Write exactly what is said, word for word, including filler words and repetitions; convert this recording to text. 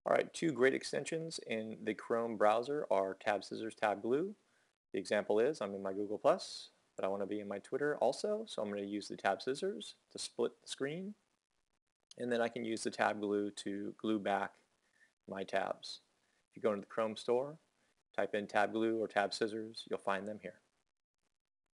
Alright, two great extensions in the Chrome browser are Tab Scissors, Tab Glue. The example is I'm in my Google Plus, but I want to be in my Twitter also, so I'm going to use the Tab Scissors to split the screen, and then I can use the Tab Glue to glue back my tabs. If you go into the Chrome store, type in Tab Glue or Tab Scissors, you'll find them here.